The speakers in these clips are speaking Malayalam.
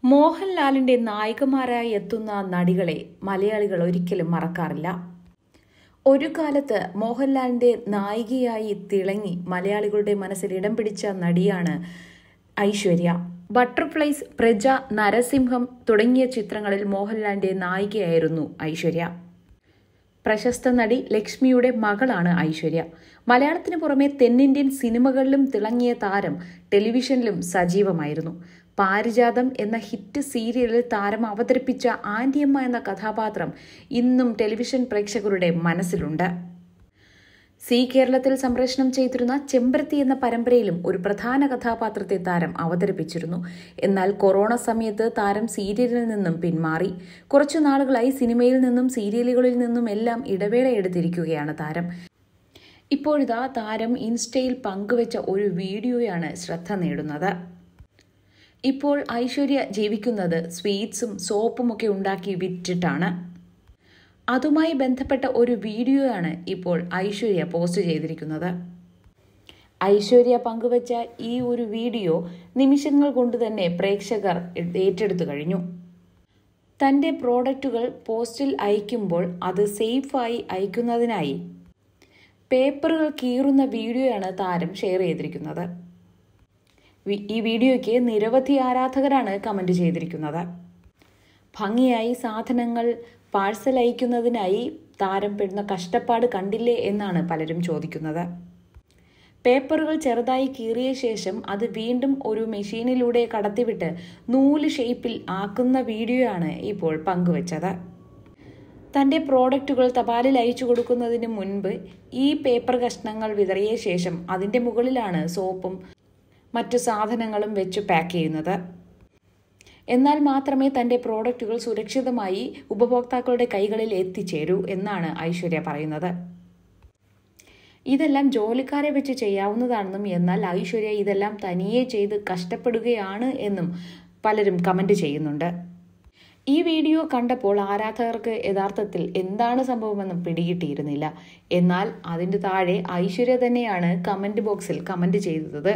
മോഹൻലാലിന്റെ നായികമാരായി എത്തുന്ന നടികളെ മലയാളികൾ ഒരിക്കലും മറക്കാറില്ല. ഒരു കാലത്ത് മോഹൻലാലിന്റെ നായികയായി തിളങ്ങി മലയാളികളുടെ മനസ്സിൽ ഇടം പിടിച്ച നടിയാണ് ഐശ്വര്യ. ബട്ടർഫ്ലൈസ്, പ്രജ, നരസിംഹം തുടങ്ങിയ ചിത്രങ്ങളിൽ മോഹൻലാലിന്റെ നായികയായിരുന്നു ഐശ്വര്യ. പ്രശസ്ത നടി ലക്ഷ്മിയുടെ മകളാണ് ഐശ്വര്യ. മലയാളത്തിന് പുറമെ തെന്നിന്ത്യൻ സിനിമകളിലും തിളങ്ങിയ താരം ടെലിവിഷനിലും സജീവമായിരുന്നു. പാരിജാതം എന്ന ഹിറ്റ് സീരിയലിൽ താരം അവതരിപ്പിച്ച ആന്റിയമ്മ എന്ന കഥാപാത്രം ഇന്നും ടെലിവിഷൻ പ്രേക്ഷകരുടെ മനസ്സിലുണ്ട്. സി കേരളത്തിൽ സംപ്രേഷണം ചെയ്തിരുന്ന ചെമ്പരത്തി എന്ന പരമ്പരയിലും ഒരു പ്രധാന കഥാപാത്രത്തെ താരം അവതരിപ്പിച്ചിരുന്നു. എന്നാൽ കൊറോണ സമയത്ത് താരം സീരിയലിൽ നിന്നും പിന്മാറി. കുറച്ചു നാളുകളായി സിനിമയിൽ നിന്നും സീരിയലുകളിൽ നിന്നും എല്ലാം ഇടവേള എടുത്തിരിക്കുകയാണ് താരം. ഇപ്പോഴിതാ താരം ഇൻസ്റ്റയിൽ പങ്കുവച്ച ഒരു വീഡിയോയാണ് ശ്രദ്ധ നേടുന്നത്. ഇപ്പോൾ ഐശ്വര്യ ജീവിക്കുന്നത് സ്വീറ്റ്സും സോപ്പുമൊക്കെ ഉണ്ടാക്കി വിറ്റിട്ടാണ്. അതുമായി ബന്ധപ്പെട്ട ഒരു വീഡിയോയാണ് ഇപ്പോൾ ഐശ്വര്യ പോസ്റ്റ് ചെയ്തിരിക്കുന്നത്. ഐശ്വര്യ പങ്കുവച്ച ഈ ഒരു വീഡിയോ നിമിഷങ്ങൾ കൊണ്ട് തന്നെ പ്രേക്ഷകർ ഏറ്റെടുത്തു കഴിഞ്ഞു. തന്റെ പ്രോഡക്റ്റുകൾ പോസ്റ്റിൽ അയക്കുമ്പോൾ അത് സേഫായി അയക്കുന്നതിനായി പേപ്പറുകൾ കീറുന്ന വീഡിയോയാണ് താരം ഷെയർ ചെയ്തിരിക്കുന്നത്. ഈ വീഡിയോയ്ക്ക് നിരവധി ആരാധകരാണ് കമന്റ് ചെയ്തിരിക്കുന്നത്. ഭംഗിയായി സാധനങ്ങൾ പാഴ്സൽ അയക്കുന്നതിനായി താരം പെടുന്ന കഷ്ടപ്പാട് കണ്ടില്ലേ എന്നാണ് പലരും ചോദിക്കുന്നത്. പേപ്പറുകൾ ചെറുതായി കീറിയ ശേഷം അത് വീണ്ടും ഒരു മെഷീനിലൂടെ കടത്തിവിട്ട് നൂല് ഷേപ്പിൽ ആക്കുന്ന വീഡിയോയാണ് ഇപ്പോൾ പങ്കുവച്ചത്. തന്റെ പ്രോഡക്റ്റുകൾ തപാലിൽ അയച്ചു കൊടുക്കുന്നതിന് മുൻപ് ഈ പേപ്പർ കഷ്ണങ്ങൾ വിതറിയ ശേഷം അതിന്റെ മുകളിലാണ് സോപ്പും മറ്റു സാധനങ്ങളും വെച്ച് പാക്ക് ചെയ്യുന്നത്. എന്നാൽ മാത്രമേ തന്റെ പ്രോഡക്റ്റുകൾ സുരക്ഷിതമായി ഉപഭോക്താക്കളുടെ കൈകളിൽ എത്തിച്ചേരൂ എന്നാണ് ഐശ്വര്യ പറയുന്നത്. ഇതെല്ലാം ജോലിക്കാരെ വെച്ച് ചെയ്യാവുന്നതാണെന്നും എന്നാൽ ഐശ്വര്യ ഇതെല്ലാം തനിയെ ചെയ്ത് കഷ്ടപ്പെടുകയാണ് എന്നും പലരും കമന്റ് ചെയ്യുന്നുണ്ട്. ഈ വീഡിയോ കണ്ടപ്പോൾ ആരാധകർക്ക് യഥാർത്ഥത്തിൽ എന്താണ് സംഭവമെന്നും പിടികിട്ടിയിരുന്നില്ല. എന്നാൽ അതിന്റെ താഴെ ഐശ്വര്യ തന്നെയാണ് കമന്റ് ബോക്സിൽ കമന്റ് ചെയ്തത്.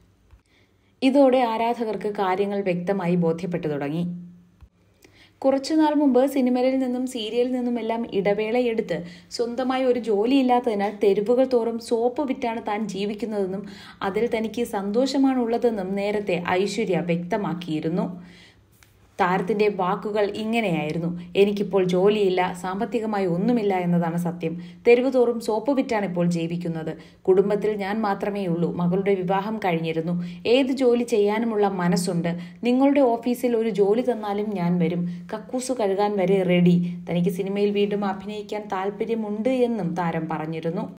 ഇതോടെ ആരാധകർക്ക് കാര്യങ്ങൾ വ്യക്തമായി ബോധ്യപ്പെട്ടു തുടങ്ങി. കുറച്ചുനാൾ മുമ്പ് സിനിമയിൽ നിന്നും സീരിയലിൽ നിന്നുമെല്ലാം ഇടവേളയെടുത്ത് സ്വന്തമായി ഒരു ജോലിയില്ലാത്തതിനാൽ തെരുവുകൾ തോറും സോപ്പ് വിറ്റാണ് താൻ ജീവിക്കുന്നതെന്നും അതിൽ തനിക്ക് സന്തോഷമാണുള്ളതെന്നും നേരത്തെ ഐശ്വര്യ വ്യക്തമാക്കിയിരുന്നു. താരത്തിന്റെ വാക്കുകൾ ഇങ്ങനെയായിരുന്നു: എനിക്കിപ്പോൾ ജോലിയില്ല, സാമ്പത്തികമായി ഒന്നുമില്ല എന്നതാണ് സത്യം. തെരുവ് തോറും സോപ്പ് വിറ്റാണ് ഇപ്പോൾ ജീവിക്കുന്നത്. കുടുംബത്തിൽ ഞാൻ മാത്രമേ ഉള്ളൂ. മകളുടെ വിവാഹം കഴിഞ്ഞിരുന്നു. ഏത് ജോലി ചെയ്യാനുമുള്ള മനസ്സുണ്ട്. നിങ്ങളുടെ ഓഫീസിൽ ഒരു ജോലി തന്നാലും ഞാൻ വരും. കക്കൂസ് കഴുകാൻ വരെ റെഡി. തനിക്ക് സിനിമയിൽ വീണ്ടും അഭിനയിക്കാൻ താല്പര്യമുണ്ട് എന്നും താരം പറഞ്ഞിരുന്നു.